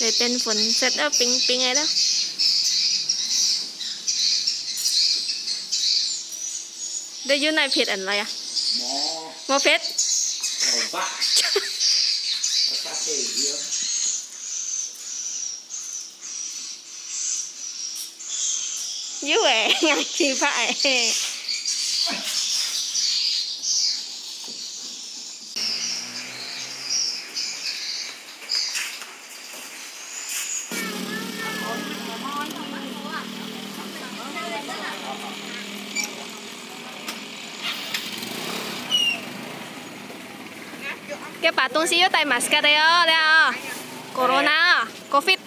เลยเป็นฝนเสร็จแล้วปิงปิงไงแล้วได้ยืนในเพจอะไรอะหมอเพชรยิ้วแหวงานขี้ผ้าcái patung sih yo tay masker yo, dia corona, covid.